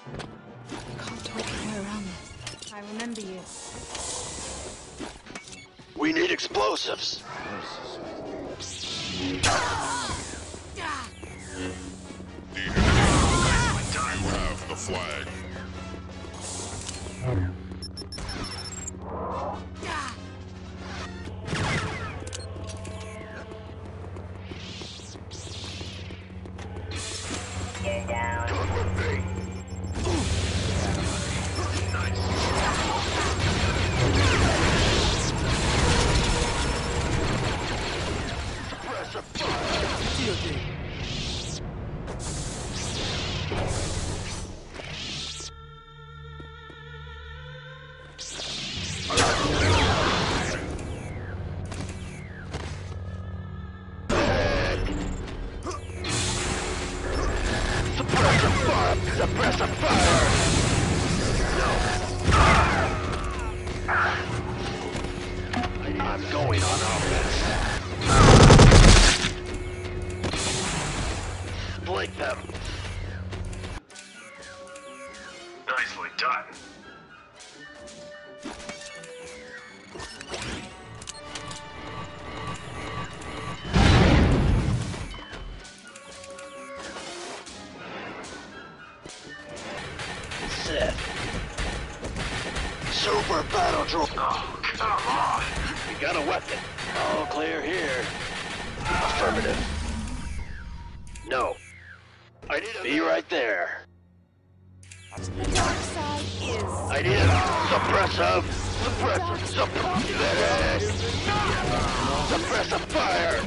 Can't talk my way around this. I remember you. We need explosives. You have the flag. Come with me. Nice. Suppressive fire. Suppressive fire! No. I'm going on offense. Blink them. Nicely done. Super battle drone. Oh, come on. We got a weapon. All clear here. Affirmative. No. I need to be right there. The dark side is... I need a suppressive fire.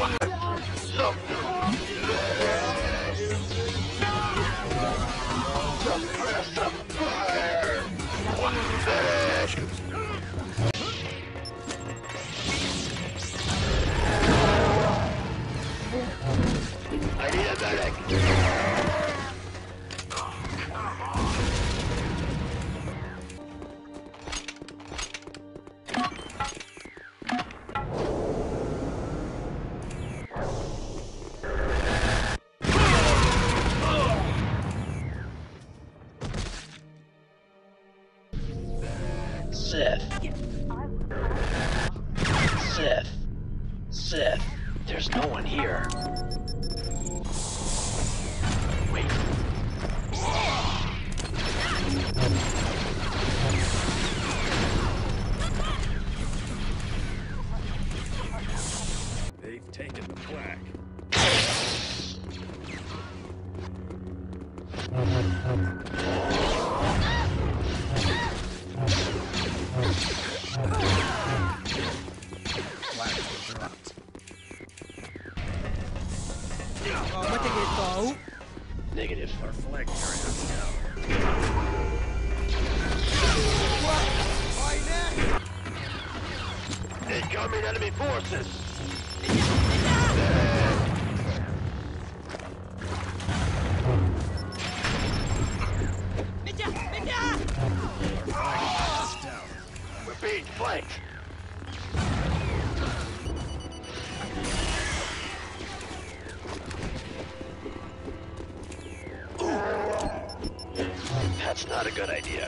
Suppressive fire. Finish. I need a medic. Sith. There's no one here. Wait. They've taken the flag. Negative. Our flag carriers down. Incoming enemy forces. We're being flanked. That's not a good idea.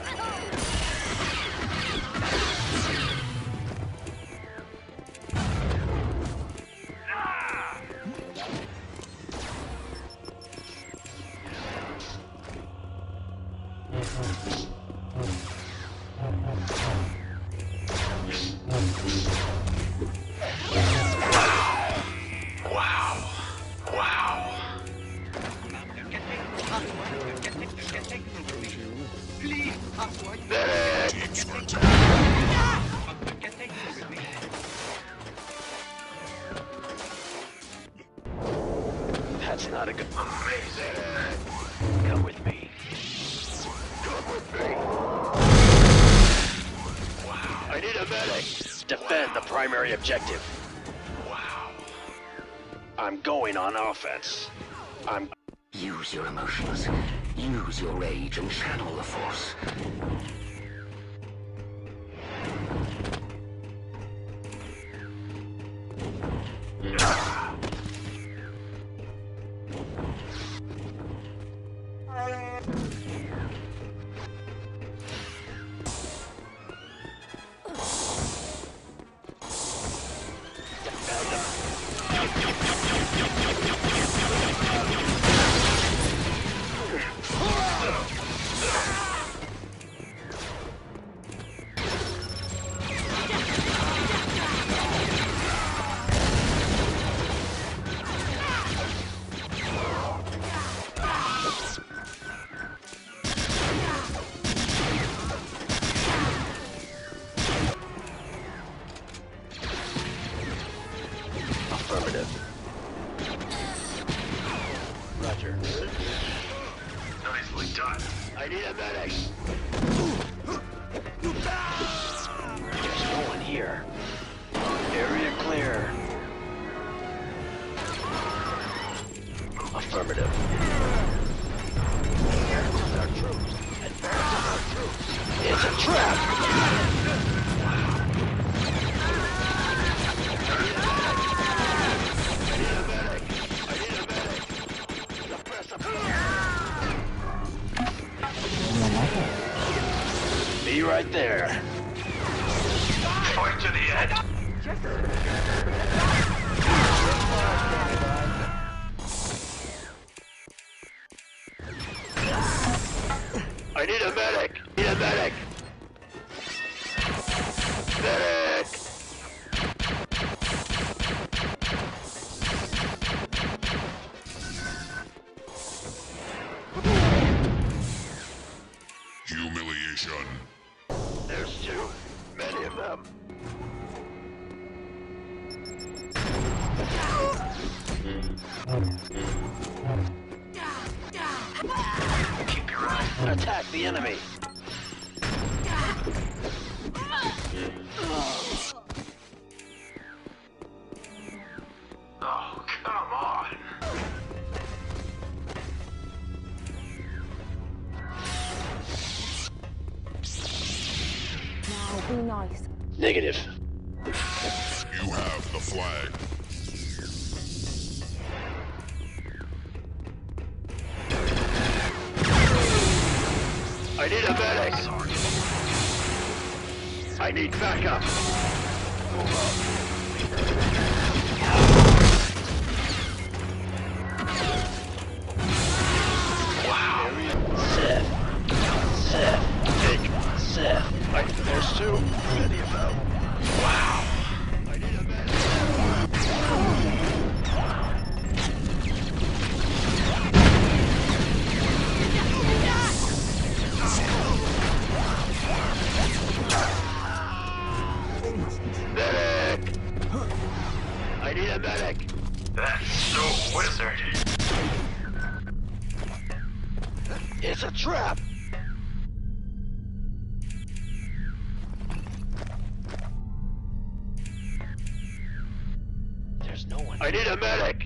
That's not a good... Amazing! Come with me. Come with me! Wow. I need a medic! Defend the primary objective. Wow. I'm going on offense. Use your emotions. Use your rage and channel the force. Nicely done. I need a medic. There's no one here. Area clear. Affirmative. Advance our troops. Advance our troops. It's a trap. I need a medic. I need a medic. Suppress a... Be right there. Fight to the end. I need a medic. Need a medic. Medic. Humiliation. There's too many of them. Keep your eye. Attack the enemy. Oh, come on. Now be nice. Negative. You have the flag. I need a medic. I need backup. Move up. Wow. Seth. Take Seth. There's too many of them. Wow. I need a medic. Medic! I need a medic. That's so wizard. It's a trap. There's no one. I need a medic.